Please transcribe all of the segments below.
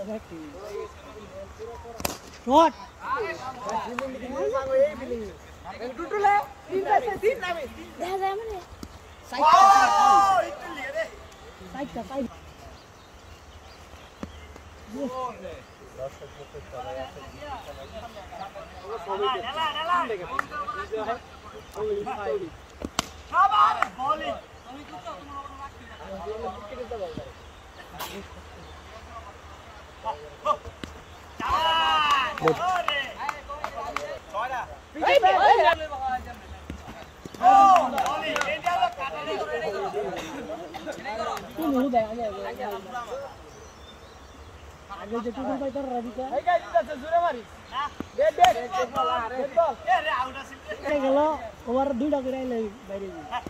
shot টুটুলে তিন নামে দেখা যায় মানে সাইডটা সাইড আগে যে টুকুন পাইতো রাবিকা এই গাড়ি দিতেছে জোরে মারিস বেট বেট এ রে আউট আছে এই গেল ওভার দুইটা করে আইলে বাইরে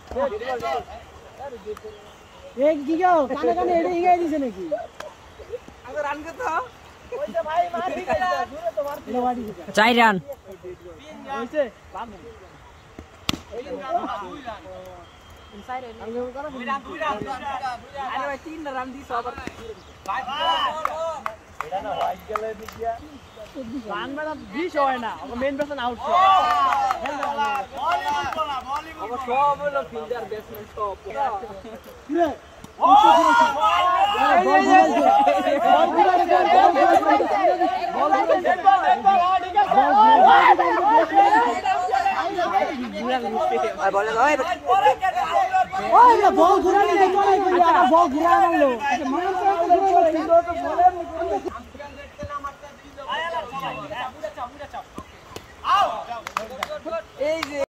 এই কি গো কানে কানে এড়ে ইগাই দিছে নাকি আগে রান কত ওই যে ভাই মার ঠিক আছে জোরে তো মার এটা বাড়ি দিছে 4 রান হইছে বাম এই রান 2 রান ইনসাইড দুই রান আরে ভাই 3 রান দিছ আবার ভাই এটা না রাইট গেলে দিয়া রান মানে 20 হয় না ওকে মেইন ব্যাটসম্যান আউট আবার সব হলো ফিল্ডার ব্যাটসম্যান সব রে বল ঘুরানি বল ঘুরানো এই যে